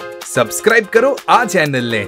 Subscribe કરો આ ચેનલને।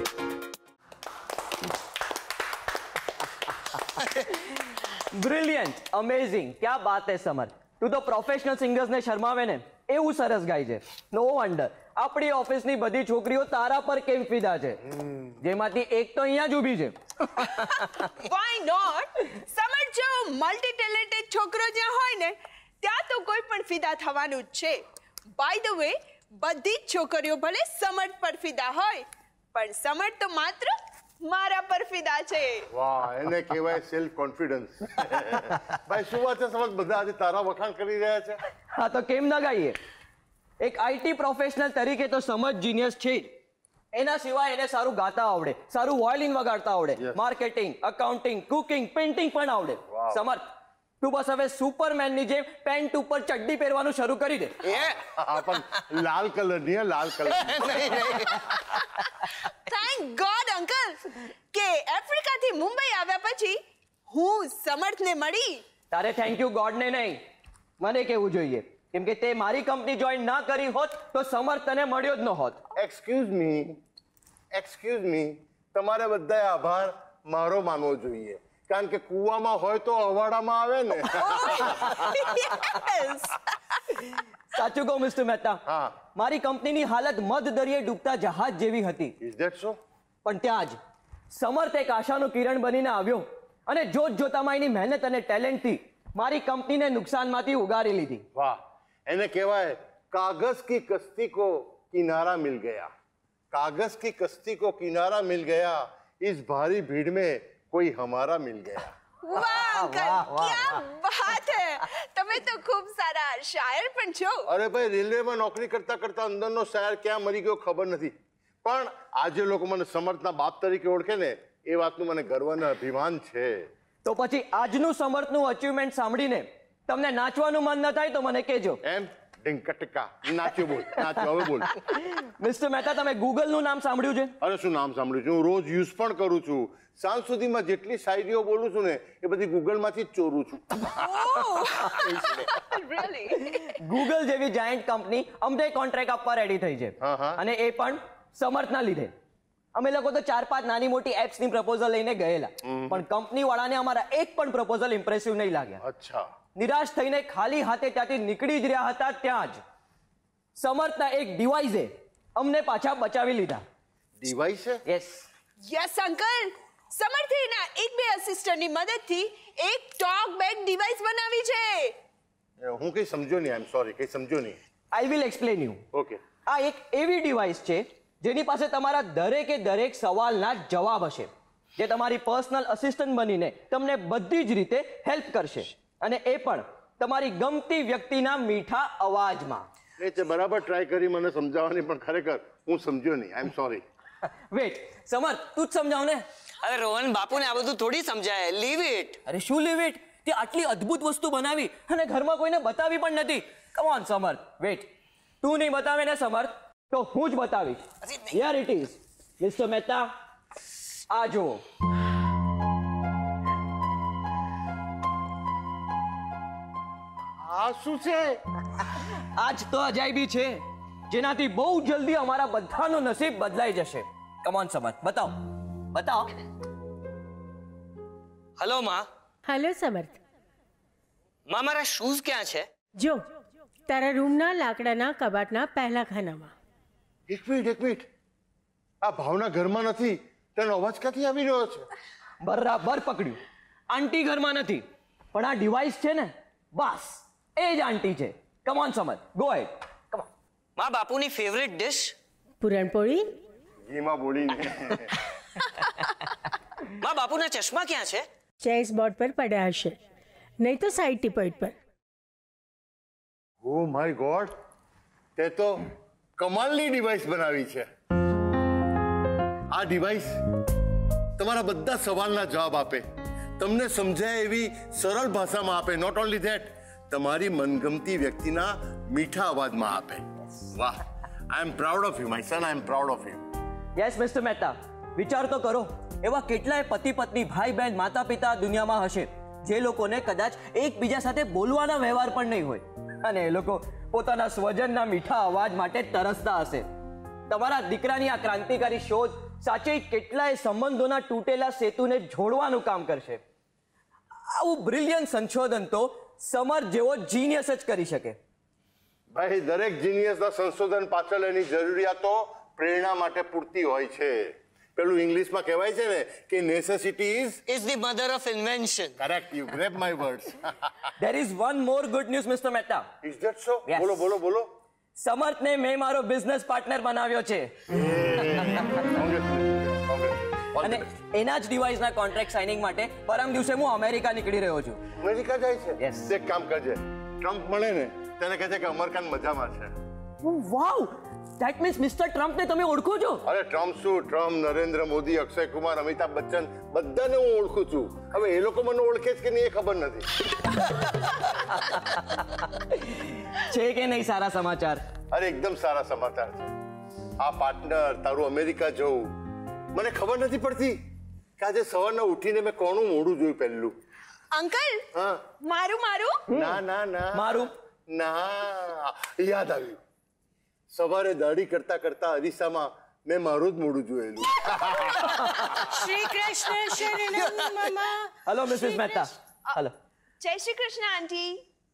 બ્રિલિયન્ટ, અમેઝિંગ, क्या बात है समर्थ। તું તો પ્રોફેશનલ સિંગર્સ ને શરમાવે ને એવું સરસ ગાય છે। નો વન્ડર આપણી ઓફિસની બધી છોકરીઓ તારા પર કેમ ફિદા છે, જેમાંથી એક તો અહીંયા જ ઊભી છે। Why not? સમર્થ જો મલ્ટી ટેલેન્ટેડ છોકરો જ્યાં હોય ને ત્યાં તો કોઈ પણ ફિદા થવાનું જ છે। બાય ધ વે, બધી જ છોકરીઓ ભલે સમર્થ પર ફિદા હોય પણ સમર્થ તો માત્ર મારા પર ફિદા છે। વાહ, એને કહેવાય સેલ્ફ કોન્ફિડન્સ। ભાઈ શું વાત છે સમર્થ, બધા આજે તારા વખાણ કરી રહ્યા છે। હા તો કેમ ના ગાઈએ। એક આઈટી પ્રોફેશનલ તરીકે તો સમર્થ જીનિયસ છે જ, એના સિવાય એને સારું ગાતા આવડે, સારું વાયોલિન વગાડતા આવડે, માર્કેટિંગ, અકાઉન્ટિંગ, કુકિંગ, પેઇન્ટિંગ પણ આવડે। સમર્થ તું બસ હવે સુપરમેન ની જેમ પેન્ટ ઉપર ચડ્ડી પહેરવાનું શરૂ કરી દે। પણ લાલ કલર ની, લાલ કલર। થેન્ક ગોડ અંકલ કે આફ્રિકા થી મુંબઈ આવ્યા પછી હું સમર્થ ને મળી। તારે થેન્ક યુ ગોડ ને નહીં, મને કેવું જોઈએ, કેમ કે તે મારી કંપની જોઈન ના કરી હોત તો સમર્થ તને મળ્યો જ ન હોત। એક્સક્યુઝ મી, તમારે બધાએ આભાર મારો માનવો જોઈએ, કારણ કે કુવામાં હોય તો અવાડામાં આવે ને। સાચું કહું મિસ્ટર મહેતા, હા, મારી કંપનીની હાલત મધ દરિયે ડૂબતા જહાજ જેવી હતી। Is that so? પણ ત્યાં જ સમર્થ એક આશાનું કિરણ બનીને આવ્યો અને જોત જોતામાં એની મહેનત અને ટેલેન્ટથી મારી કંપનીને નુકસાનમાંથી ઉગારી લીધી। વાહ, એને કહેવાય કાગઝ કી કશ્તી કો કિનારા મિલ ગયા। कागज की कश्ती को किनारा मिल गया, इस भारी भीड़ में कोई हमारा मिल गया। વાહ અંકલ, क्या बात है, તમે તો ખૂબ સારા શાયર પણ છો। અરે ભાઈ, રેલવેમાં નોકરી કરતા કરતા અંદરનો શાયર ક્યાં મરી ગયો ખબર નથી, પણ આજે લોકો મને સમર્થના બાપ તરીકે ઓળખે ને એ વાતનું મને ગર્વ અને અભિમાન છે। તો પછી આજનું સમર્થનું અચીવમેન્ટ સાંભળીને તમને નાચવાનું મન ન થાય તો મને કહેજો। એમ ડિંકટકા નાચ્યો, બોલ નાચ્યો, હવે બોલ। મિસ્ટર મહેતા, તમે ગૂગલ નું નામ સાંભળ્યું છે? અરે શું નામ સાંભળ્યું છે, હું રોજ યુઝ પણ કરું છું। સાંજ સુધીમાં જેટલી શાયરીઓ બોલું છું ને એ બધી ગૂગલમાંથી જ ચોરું છું। ગૂગલ જેવી જાયન્ટ કંપની અમને કોન્ટ્રાક્ટ આપવા રેડી થઈ છે, અને એ પણ સમર્થના લીધે। અમે લોકો તો 4-5 નાની મોટી એપ્સ ની પ્રપોઝલ લઈને ગયેલા, પણ કંપની વાળાને અમારા એક પણ પ્રપોઝલ ઇમ્પ્રેસિવ નહીં લાગ્યા। અચ્છા, નિરાશ થઈને ખાલી હાથે ત્યાંથી નીકળી જ રહ્યા હતા ત્યાં જ સમર્થના એક ડિવાઇસે અમને પાછા બચાવી લીધા। ડિવાઇસ છે? યસ અંકલ, સમર્થના એક બે અસિસ્ટન્ટની મદદથી એક ટોક બેક ડિવાઇસ બનાવી છે। હું કઈ સમજો નહીં, આઈ એમ સોરી, કઈ સમજો નહીં। I will explain you. Okay, આ એક એવી ડિવાઇસ છે જેની પાસે તમારા દરેકે દરેક સવાલના જવાબ હશે, જે તમારી પર્સનલ અસિસ્ટન્ટ બનીને તમને બધી જ રીતે હેલ્પ કરશે, અને એ પણ તમારી ગમતી વ્યક્તિના મીઠા અવાજમાં। એ છે, બરાબર ટ્રાય કરી મને સમજાવવાની, પણ ખરેખર હું સમજ્યો નહીં, આઈ એમ સોરી। વેટ સમર્થ, તું જ સમજાવ ને। અરે રોહન બાપુને આ બધું થોડી સમજાય, લીવ ઇટ। અરે શું લીવ ઇટ, તે આટલી અદ્ભુત વસ્તુ બનાવી અને ઘરમાં કોઈને બતાવી પણ નથી। કમ ઓન સમર્થ, વેટ, તું નહીં બતાવે ને સમર્થ તો હું જ બતાવીશ। Here it is mister Mehta, આ જુઓ। આ શું છે? આજ તો અજાયબી છે જેનાથી બહુ જલ્દી અમારા બધાનું નસીબ બદલાઈ જશે। કમ ઓન સમર્થ, બતાવો બતાવો। હલો માં। હેલો સમર્થ। માં, મારા શૂઝ ક્યાં છે? જો તારા રૂમના લાકડાના કબાટના પહેલા ખાનામાં। એક મિનિટ, આ ભાવના ઘરમાં નથી, તેનો અવાજ ક્યાંથી આવી રહ્યો છે? બરાબર પકડ્યું, આંટી ઘરમાં નથી, પણ આ ડિવાઇસ છે ને, બસ એ જ આંટી છે। Come on Samarth, go head, come on. માં, બાપુની ફેવરિટ ડિશ? પૂરણપોળી। ઘીમાં બોલીને। માં, બાપુના ચશ્મા ક્યાં છે? ચેસ બોર્ડ પર પડ્યા હશે, નહીં તો સાઈડ ટીપોઈટ પર। ઓ માય ગોડ, તે તો કમાલની ડિવાઇસ બનાવી છે। આ ડિવાઇસ તમારા બધા સવાલના જવાબ આપે, તમને સમજાય એવી સરળ ભાષામાં આપે। નોટ ઓનલી ધેટ, તમારી મનગમતી વ્યક્તિના મીઠા અવાજમાં આપે। વાહ, I am proud of you my son, I am proud of you. Yes mister Mehta, વિચાર તો કરો, એવા કેટલાય પતિ પત્ની, ભાઈ બહેન, માતા પિતા દુનિયામાં હશે જે લોકોને કદાચ એકબીજા સાથે બોલવાના વ્યવહાર પણ નહીં હોય, અને એ લોકો પોતાના સ્વજનના મીઠા અવાજ માટે તરસતા હશે। તમારા દીકરાની આ ક્રાંતિકારી શોધ સાચે કેટલાય સંબંધોના તૂટેલા સેતુને જોડવાનું કામ કરશે. આવું બ્રિલિયન્ટ સંશોધન તો સમર્થ જેવો જીનિયસ જ કરી શકે. ભાઈ, દરેક જીનિયસના સંશોધન પાછળ એની જરૂરિયાતો પ્રેરણા માટે પૂરતી હોય છે. પેલું ઇંગ્લિશમાં કહેવાય છે ને કે necessity is the mother of invention. Correct, you grab my words. There is one more good news, Mr. Mehta. Is that so? Yes. બોલો બોલો બોલો. સમર્થને મેં મારો બિઝનેસ પાર્ટનર બનાવ્યો છે અને એના જ ડિવાઇસના કોન્ટ્રાક્ટ સાઇનિંગ માટે પરમ દિવસે હું અમેરિકા નીકળી રહ્યો છું. અમેરિકા જાય છે? Yes. એક કામ કરજે, ટ્રમ્પ મળે ને તેને કહેજે કે અમેરિકન મજામાં છે. વાવ, ધેટ મીન્સ મિસ્ટર ટ્રમ્પને તમે ઓળખો છો? અરે ટ્રમ્પ શું, ટ્રમ્પ, નરેન્દ્ર મોદી, અક્ષય કુમાર, અમિતાભ બચ્ચન બધાને હું ઓળખું છું. હવે એ લોકો મને ઓળખે છે કે નહીં એ ખબર નથી. છે કે નહીં સારા સમાચાર? અરે એકદમ સારા સમાચાર છે. આ પાર્ટનર તારું અમેરિકા જવું, મને ખબર નથી પડતી કે આજે સવારના ઉઠીને મેં કોનું મોઢું જોયું પહેલું. અંકલ, હા, મારું ના ના ના, મારું ના, યાદ આવ્યું. સવારે દાઢી કરતા કરતા અરીસામાં મેં મારું જ મોઢું જોયેલું. શ્રી કૃષ્ણ શરણમ મમ. Hello missus Mehta. હેલો. જય શ્રી કૃષ્ણ આંટી.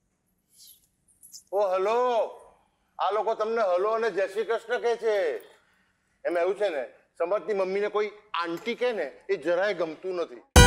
ઓ હલો, આ લોકો તમને હલો અને જય શ્રી કૃષ્ણ કહે છે. એમ એવું છે ને, સમર્થની મમ્મીને કોઈ આંટી કહે ને એ જરાય ગમતું નથી.